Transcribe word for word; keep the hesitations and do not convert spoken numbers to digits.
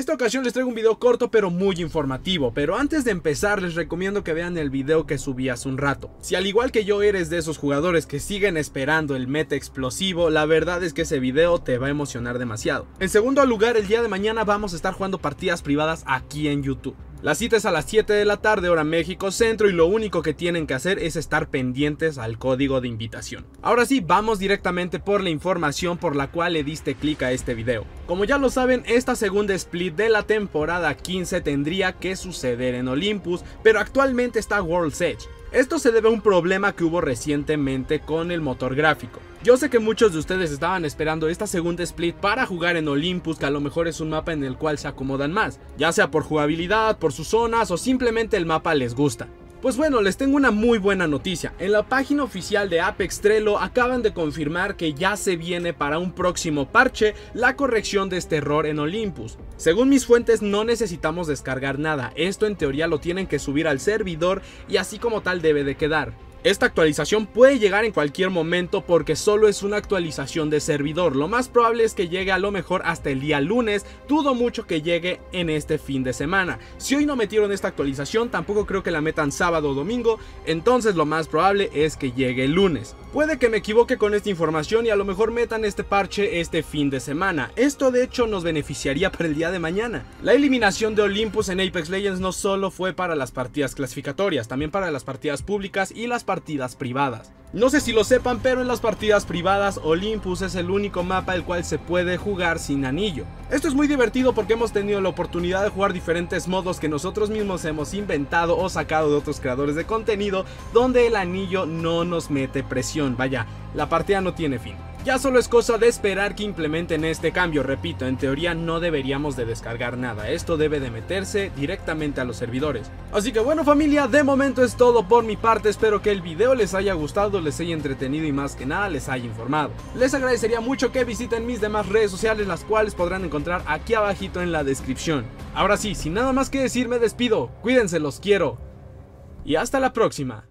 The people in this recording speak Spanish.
esta ocasión les traigo un video corto pero muy informativo, pero antes de empezar les recomiendo que vean el video que subí hace un rato. Si al igual que yo eres de esos jugadores que siguen esperando el meta explosivo, la verdad es que ese video te va a emocionar demasiado. En segundo lugar, el día de mañana vamos a estar jugando partidas privadas aquí en YouTube. La cita es a las siete de la tarde hora México Centro y lo único que tienen que hacer es estar pendientes al código de invitación. Ahora sí, vamos directamente por la información por la cual le diste clic a este video. Como ya lo saben, esta segunda split de la temporada quince tendría que suceder en Olympus, pero actualmente está World's Edge. Esto se debe a un problema que hubo recientemente con el motor gráfico. Yo sé que muchos de ustedes estaban esperando esta segunda split para jugar en Olympus, que a lo mejor es un mapa en el cual se acomodan más, ya sea por jugabilidad, por sus zonas o simplemente el mapa les gusta. Pues bueno, les tengo una muy buena noticia. En la página oficial de Apex Trello acaban de confirmar que ya se viene para un próximo parche la corrección de este error en Olympus. Según mis fuentes, no necesitamos descargar nada, esto en teoría lo tienen que subir al servidor y así como tal debe de quedar. Esta actualización puede llegar en cualquier momento porque solo es una actualización de servidor. Lo más probable es que llegue a lo mejor hasta el día lunes. Dudo mucho que llegue en este fin de semana. Si hoy no metieron esta actualización, tampoco creo que la metan sábado o domingo. Entonces lo más probable es que llegue el lunes. Puede que me equivoque con esta información y a lo mejor metan este parche este fin de semana. Esto de hecho nos beneficiaría para el día de mañana. La eliminación de Olympus en Apex Legends no solo fue para las partidas clasificatorias, también para las partidas públicas y las partidas privadas. No sé si lo sepan, pero en las partidas privadas Olympus es el único mapa el cual se puede jugar sin anillo. Esto es muy divertido porque hemos tenido la oportunidad de jugar diferentes modos que nosotros mismos hemos inventado o sacado de otros creadores de contenido, donde el anillo no nos mete presión. Vaya, la partida no tiene fin. Ya solo es cosa de esperar que implementen este cambio. Repito, en teoría no deberíamos de descargar nada, esto debe de meterse directamente a los servidores. Así que bueno familia, de momento es todo por mi parte, espero que el video les haya gustado, les haya entretenido y más que nada les haya informado. Les agradecería mucho que visiten mis demás redes sociales, las cuales podrán encontrar aquí abajito en la descripción. Ahora sí, sin nada más que decir me despido, cuídense, los quiero y hasta la próxima.